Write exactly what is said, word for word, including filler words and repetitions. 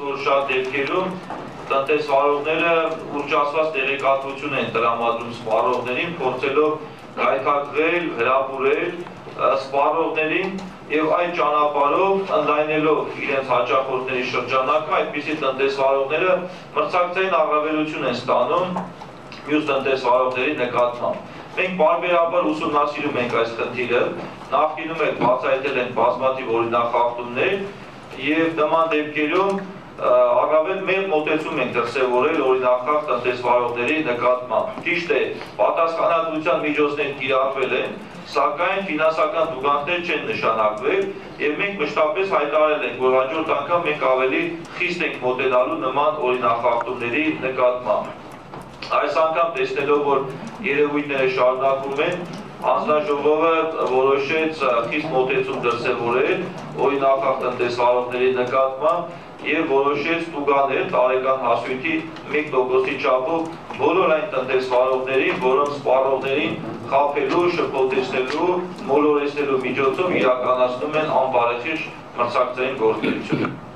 որ շատ դեպքերում տնտեսվարողները ուռճացված տեղեկատվություն են տրամադրում սպառողներին, փորձելով գայթակղել, հրապուրել սպառողներին եւ այդ ճանապարհով ընդլայնելով իրենց հաճախորդների շրջանակը, այդպիսի տնտեսվարողները մրցակցային առավելություն են ստանում մյուս տնտեսվարողների նկատմամբ։ Մենք բարբերաբար ուսումնասիրում ենք այս խնդիրը, նախկինում էլ բացահայտել են բազմաթիվ օրինախախտումներ եւ նման դեպքերում առավել մեծ մոտեցում ենք դրսևորել օրինախախտ տնտեսվարողների նկատմամբ։ Ճիշտ է, պատասխանատվության միջոցներ կիրառվել են, սակայն ֆինանսական տուգանքներ չեն նշանակվել եւ մենք մշտապես հայտարարել ենք, որ հաջորդ անգամ մենք ավելի խիստ ենք մոտենալու նման օրինախախտումների նկատմամբ։ Այս անգամ տեսնելով, որ երևույթները շարունակվում են, հանձնաժողովը որոշեց խիստ մոտեցում դրսևորել օրինախախտ տնտեսվարողների նկատմամբ եւ որոշեց տուգանել տարեկան հասույթի մեկ տոկոսի չափով բոլոր այն տնտեսվարողներին, որոնց սպառողներին խաբելու, շփոթեցնելու, մոլորեցնելու միջոցով իրականացնում են անբարեխիղճ մրցակցային գործունեություն։